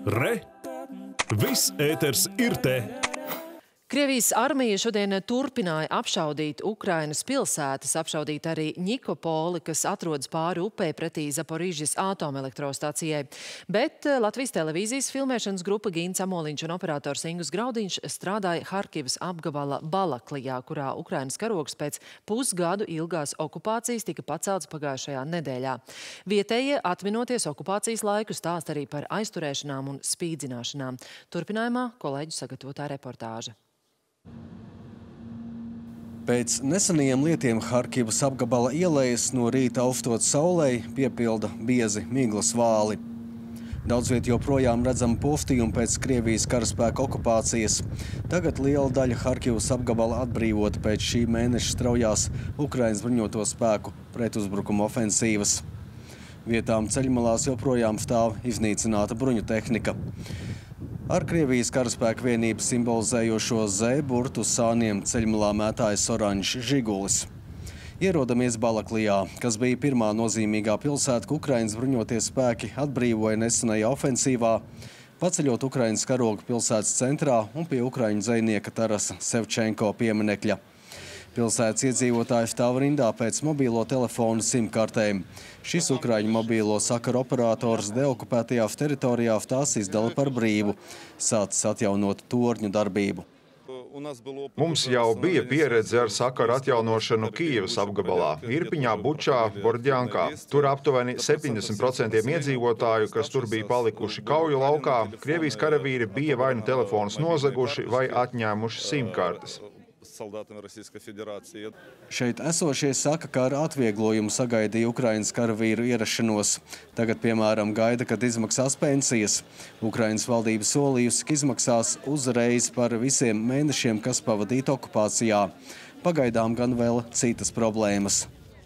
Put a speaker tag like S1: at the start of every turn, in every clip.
S1: Re! Viss ēters ir te!
S2: Krievijas armija šodien turpināja apšaudīt Ukrainas pilsētas, apšaudīt arī Nikopoli, kas atrodas pāri upei pretī Zaporižas atomelektrostacijai. Bet Latvijas televīzijas filmēšanas grupa Gīns Amoliņš un operators Ingus Graudiņš strādāja Harkivas apgabala Balaklijā, kurā Ukrainas karogs pēc pusgadu ilgās okupācijas tika pacelts pagājušajā nedēļā. Vietējie, atminoties okupācijas laiku, stāst arī par aizturēšanām un spīdzināšanām. Turpinājumā kolēģu sagatavotā reportāža.
S3: Pēc nesenajiem lietiem Harkivas apgabala ielejas no rīta augstot saulei piepilda biezi miglas vāli. Daudz viet joprojām redzama postījuma pēc Krievijas karaspēka okupācijas. Tagad liela daļa Harkivas apgabala atbrīvota pēc šī mēneša straujās Ukrainas bruņoto spēku pretuzbrukuma ofensīvas. Vietām ceļmalās joprojām stāv iznīcināta bruņu tehnika. Ar Krievijas karaspēka vienību simbolizējošo Z burtu sāniem ceļmalā mētājas oranžs žigulis. Ierodamies Balaklijā, kas bija pirmā nozīmīgā pilsēta, ka Ukrainas bruņotie spēki atbrīvoja nesenajā ofensīvā, paceļot Ukrainas karogu pilsētas centrā un pie ukraiņu dzejnieka Tarasa Sevčenko pieminekļa. Pilsētas iedzīvotāji stāv rindā pēc mobīlo telefonu simkartēm. Šis ukraiņu mobīlo sakaru operators deokupētajās teritorijās tās izdala par brīvu, sācis atjaunot torņu darbību.
S4: Mums jau bija pieredze ar sakaru atjaunošanu Kijevas apgabalā, Irpiņā, Bučā, Bordjankā. Tur aptuveni 70% iedzīvotāju, kas tur bija palikuši kauju laukā, Krievijas karavīri bija vai nu telefonus nozaguši vai atņēmuši simkartes.
S3: Šeit esošie saka, ka ar atvieglojumu sagaidīja Ukrainas karavīru ierašanos. Tagad, piemēram, gaida, kad izmaksās pensijas. Ukrainas valdība solījusi, ka izmaksās uzreiz par visiem mēnešiem, kas pavadīti okupācijā. Pagaidām gan vēl citas problēmas.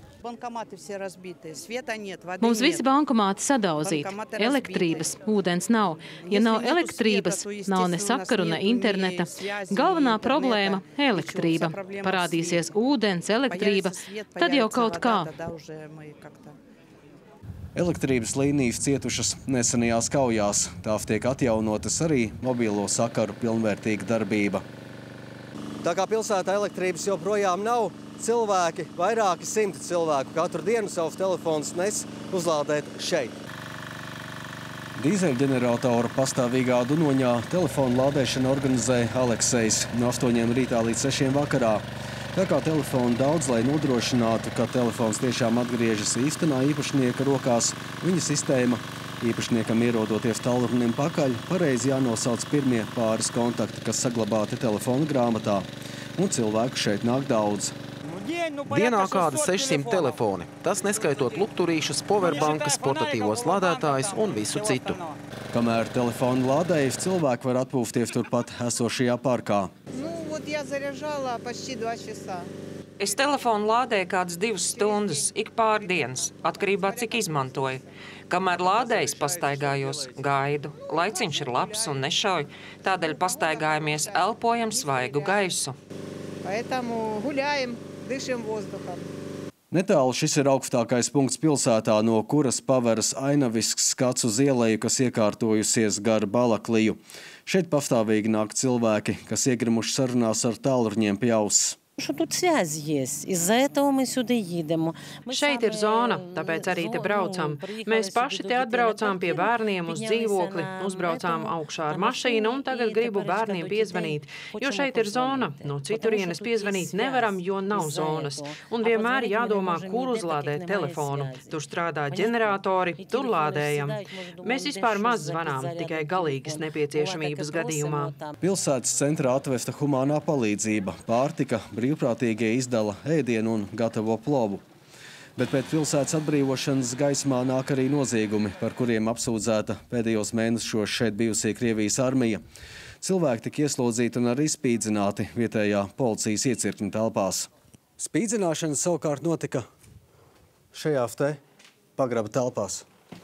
S5: Mums visi bankomāti sadauzīti, elektrības, ūdens nav. Ja nav elektrības, nav ne sakaru, ne interneta. Galvenā problēma – elektrība. Parādīsies ūdens, elektrība, tad jau kaut kā.
S3: Elektrības līnijas cietušas nesenajās kaujās. Tās tiek atjaunotas arī mobilo sakaru pilnvērtīga darbība. Tā kā pilsētā elektrības joprojām nav, cilvēki, vairāki simti cilvēku katru dienu savus telefonus nes uzlādēt šeit. Dīzeļģeneratoru pastāvīgā Dunoņā telefonu lādēšanu organizē Aleksejs no 8 rītā līdz 6 vakarā. Tā kā telefonu daudz, lai nodrošinātu, ka telefons tiešām atgriežas īstenā īpašnieka rokās, viņa sistēma īpašniekam ierodoties tālrunim pakaļ, pareizi jānosauc pirmie pāris kontakti, kas saglabāti telefona grāmatā. Un cilvēku šeit nāk daudz.
S6: Dienā kāda 600 telefoni. Tas neskaitot lukturīšus, powerbankas, portatīvos lādētājus un visu citu.
S3: Kamēr telefonu lādējas, cilvēki var atpūsties turpat esošajā parkā.
S7: Es telefonu lādēju kādas 2 stundas, ik pārdienas, atkarībā cik izmantoju. Kamēr lādējis, pastaigājos, gaidu. Laiciņš ir labs un nešauj, tādēļ pastaigājamies, elpojam svaigu gaisu.
S3: Netālu šis ir augstākais punkts pilsētā, no kuras paveras ainavisks skats uz ieleju, kas iekārtojusies gar Balakliju. Šeit pastāvīgi nāk cilvēki, kas iegrimuši sarunās ar tālruņiem pie auss.
S8: Šeit ir zona, tāpēc arī te braucam. Mēs paši te atbraucām pie bērniem uz dzīvokli, uzbraucām augšā ar mašīnu un tagad gribu bērniem piezvanīt, jo šeit ir zona. No citurienes piezvanīt nevaram, jo nav zonas. Un vienmēr jādomā, kur uzlādēt telefonu. Tur strādā ģeneratori, tur lādējam. Mēs vispār maz zvanām, tikai galīgas nepieciešamības gadījumā.
S3: Pilsētas centrā atvesta humānā palīdzība, pārtika, brīvprātīgie izdala ēdienu un gatavo plovu. Bet pēc pilsētas atbrīvošanas gaismā nāk arī noziegumi, par kuriem apsūdzēta pēdējos mēnešos šeit bijusī Krievijas armija. Cilvēki tika ieslodzīti un arī spīdzināti vietējā policijas iecirkņu telpās. Spīdzināšanas savukārt notika šajās te pagraba telpās.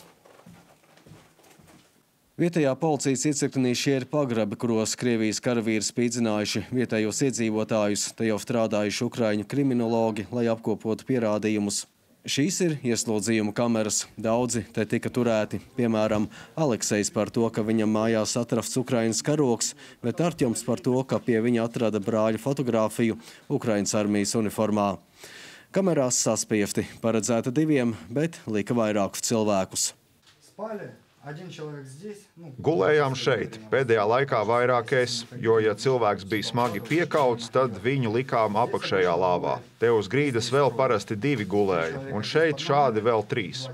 S3: Vietējā policijas iecirknī šie ir pagrabi, kuros Krievijas karavīri spīdzinājuši vietējos iedzīvotājus, te jau strādājuši ukraiņu kriminologi, lai apkopotu pierādījumus. Šīs ir ieslodzījuma kameras. Daudzi te tika turēti. Piemēram, Aleksejs par to, ka viņam mājās atrasts Ukrainas karoks, bet Artjoms par to, ka pie viņa atrada brāļa fotogrāfiju Ukrainas armijas uniformā. Kamerās saspiefti paredzēta 2, bet lika vairākus cilvēkus.
S4: Gulējām šeit. Pēdējā laikā vairāk es, jo, ja cilvēks bija smagi piekauts, tad viņu likām apakšējā lāvā. Te uz grīdas vēl parasti 2 gulēja, un šeit šādi vēl 3.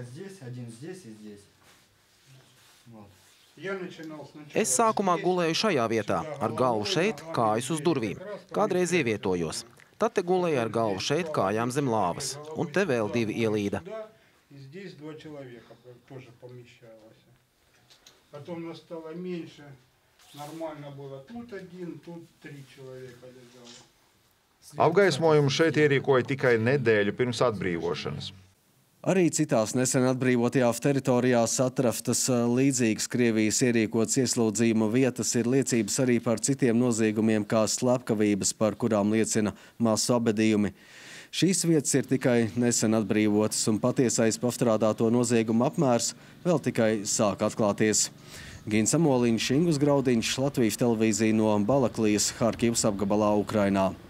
S6: Es sākumā gulēju šajā vietā, ar galvu šeit, kājas uz durvīm. Kādreiz ievietojos. Tad te gulēju ar galvu šeit, kājām zem lāvas. Un te vēl 2 ielīda.
S9: Здесь 2 человека тоже помещалось. Потом нас стало меньше. Нормально было. Тут 1, тут 3 человека лежало.
S4: Apgaismojumu šeit ierīkoja tikai nedēļu pirms atbrīvošanas.
S3: Arī citās nesen atbrīvotajās teritorijās atrastas līdzīgas Krievijas ierīkotas ieslodzījuma vietas ir liecības arī par citiem noziegumiem, kā slepkavības, par kurām liecina masu apbedījumi. Šīs vietas ir tikai nesen atbrīvotas, un patiesais pastrādāto noziegumu apmērs vēl tikai sāk atklāties. Gins Amoliņš, Ingus Graudiņš, Latvijas televīzija no Balaklijas, Harkivas apgabalā, Ukrainā.